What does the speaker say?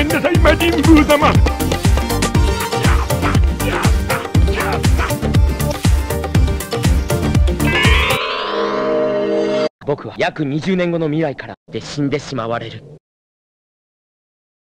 めんなさい魔人ブー様。 僕は約20年後の未来からで死んでしまわれる。